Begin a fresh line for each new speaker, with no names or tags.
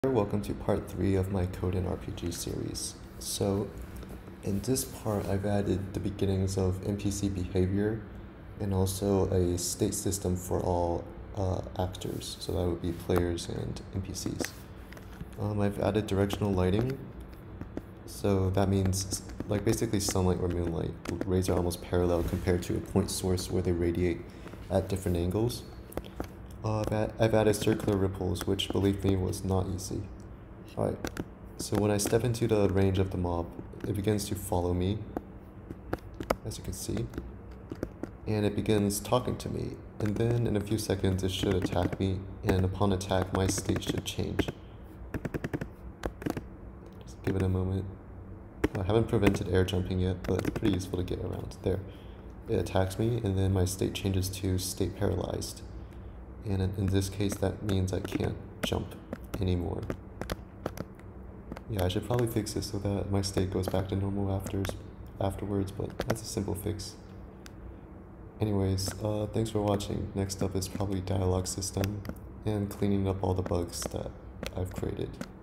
Welcome to part 3 of my Code and RPG series. So in this part I've added the beginnings of NPC Behavior and also a state system for all actors, so that would be players and NPCs. I've added directional lighting, so that means like basically sunlight or moonlight. Rays are almost parallel compared to a point source where they radiate at different angles. I've added circular ripples, which, believe me, was not easy. Alright, so when I step into the range of the mob, it begins to follow me, as you can see, and it begins talking to me, and then in a few seconds it should attack me, and upon attack my state should change. Just give it a moment. I haven't prevented air jumping yet, but it's pretty useful to get around. There. It attacks me, and then my state changes to state paralyzed. And in this case, that means I can't jump anymore. Yeah, I should probably fix this so that my state goes back to normal afterwards, but that's a simple fix. Anyways, thanks for watching. Next up is probably dialogue system and cleaning up all the bugs that I've created.